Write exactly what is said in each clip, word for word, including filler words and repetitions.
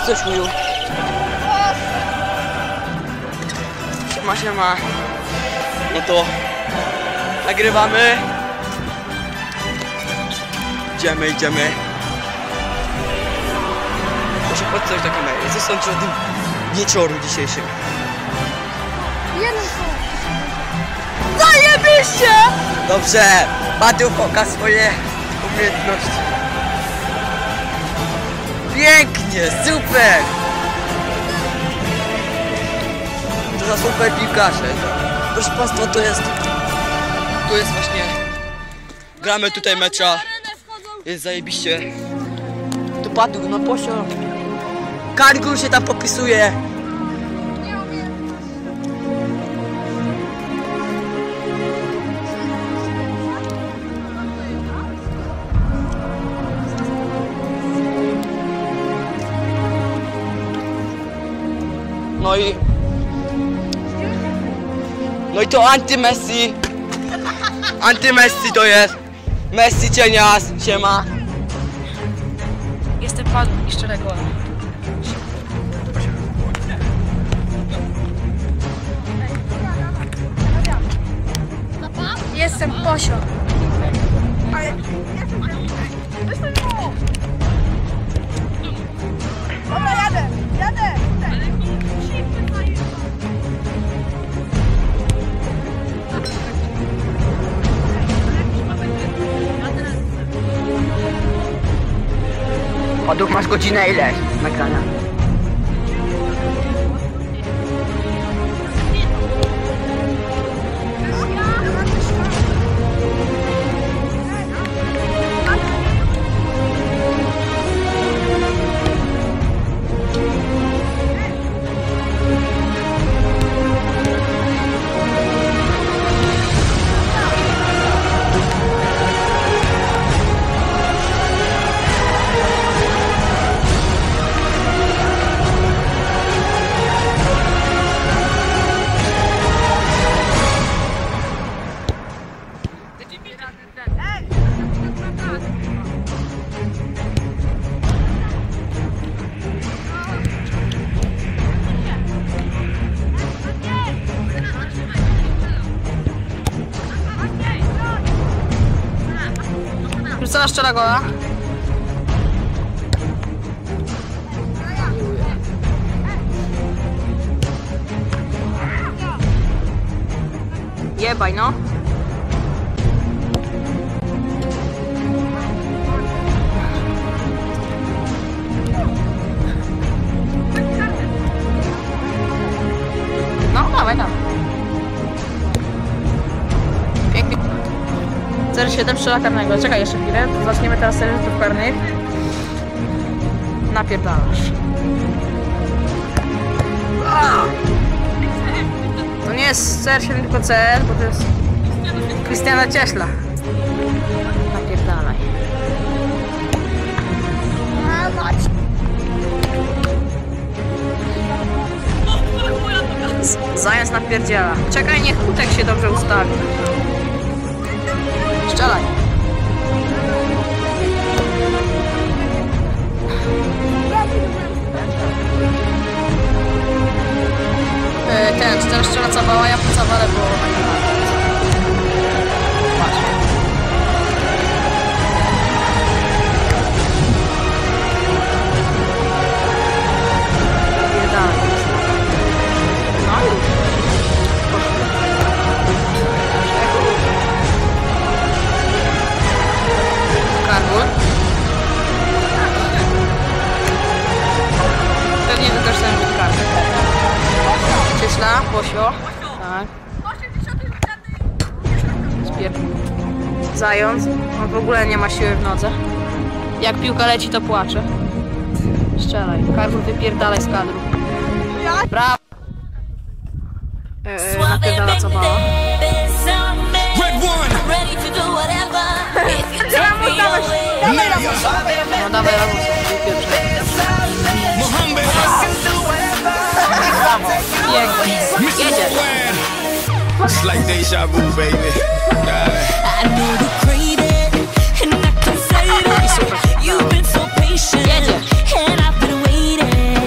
coś mówił. Siema, siema. No to nagrywamy. Idziemy, idziemy. Muszę podstać do kamery. Co sądzisz o tym wieczoru dzisiejszym? Jeden Zajebiście! Dobrze, Matu pokaż swoje umiejętności. Pięknie, super! To za super piłkarze. Proszę Państwa, to jest... To jest właśnie... Gramy tutaj mecza. Jest zajebiście. To padł, no posią. Kargul się tam popisuje. No i... No i to anty-Messi. Anty-Messi to jest. Messi cienias, siema. Jestem padł i szczere gola. Jestem posio. Dobra, jadę, jadę. Paduk, masz godzinę ileś nagrania? Rzucona szczera gola. Jebaj no. No, dawaj tam. Pięknie. zero siedem strzela karnego. Czekaj jeszcze chwilę. Zaczniemy teraz serię rzutów karnych. Napierdalasz. To nie jest C R siedem, tylko C R, bo to jest Krystiana Cieśla. Napierdalaj. Zając napierdziela. Czekaj, niech kutek się dobrze ustawi. Strzelaj. Yy, ten, teraz strzela Cawała, ja po Cawale, bo... Patrz. Nie dalej. No już. Kargul. Pewnie wykorzystałem rzut karty. Cieśla, Posio. Tak. Spier... Zając. On w ogóle nie ma siły w nodze. Jak piłka leci, to płacze. Strzelaj. Kargul, wypierdalaj z kadru. Brawo. Eee, napierdala Cawała. No dawaj Ramusa, wypieprzaj. Pięknie. Jedziesz. It's like deja vu, baby. I know you crave it, and I can say that you've been so patient, and I've been waiting.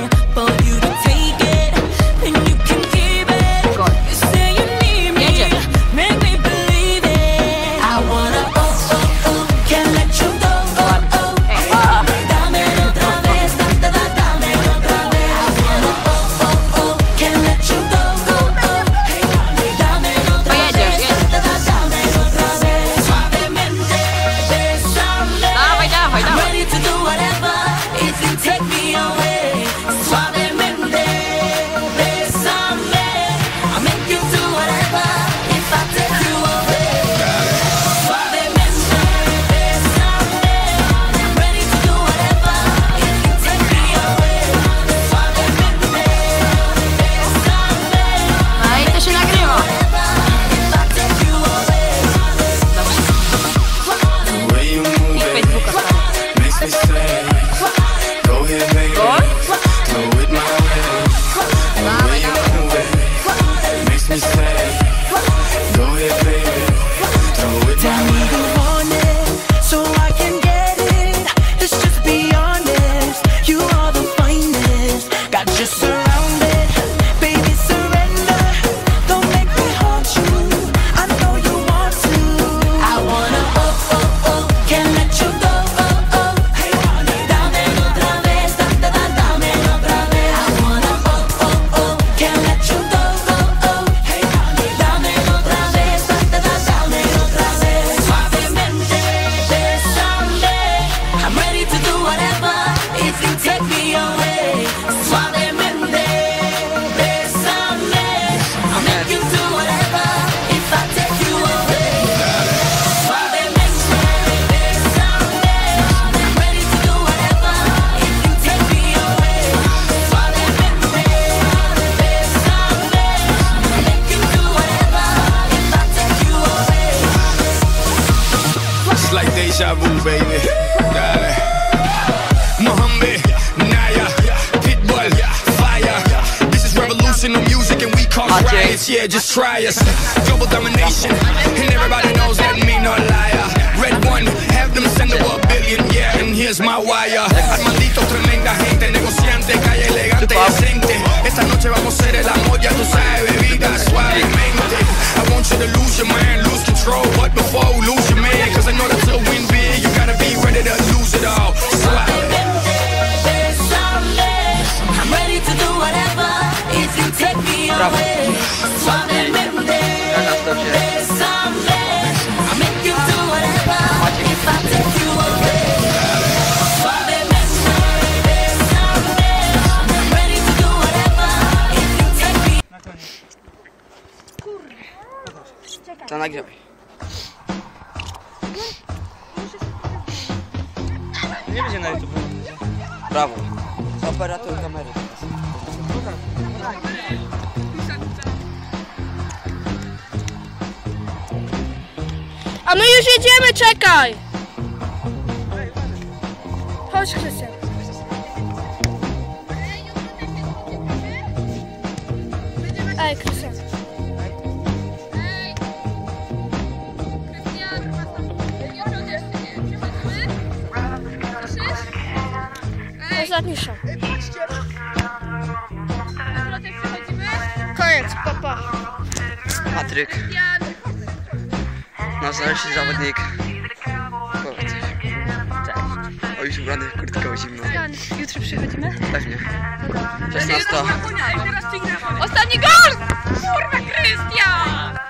baby. Dale. Mohammed, Naya, Pitbull, fire. This is revolution of music and we cause riots. Yeah, just try us. Global domination, and everybody knows that me no liar. Red one, have them send over a billion, yeah, and here's my wire. Armandito, tremenda gente, negociante, calle elegante y decente. Esta noche vamos a hacer el amor, ya tú sabes, bebida suavemente. I want you to lose your mind, lose control, but before you lose your man, cause I know that to win big, you gotta be ready to lose it all. I'm ready to do whatever if you take me away. Suavemente, bésame. I'll make you do whatever if I take you away. Suavemente, bésame. I'm ready to do whatever if you take me. To nagrywaj. Nie będzie na YouTube. Brawo. Operator kamery. A my już jedziemy, czekaj! Chodź, Krystian. Ej, Krystian. Ostatni szok. Koniec, papa. Patryk. Nasz dalszy zawodnik. O, już ubrany w kurtkę o zimno. Jutro przychodzimy? Pewnie. szesnasta. Ostatni gol! Kurwa, Krystian!